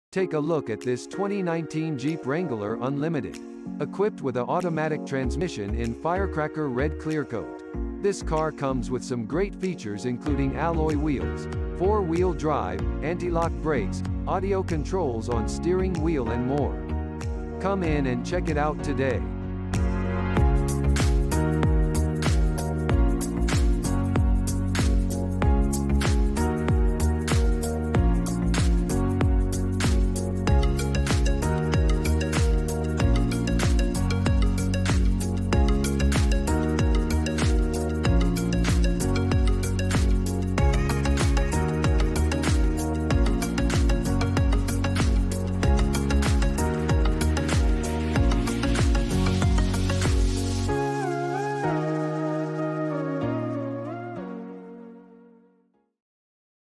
Take a look at this 2019 Jeep Wrangler Unlimited. Equipped with an automatic transmission in Firecracker Red Clearcoat. This car comes with some great features including alloy wheels, 4-wheel drive, anti-lock brakes, audio controls on steering wheel and more. Come in and check it out today.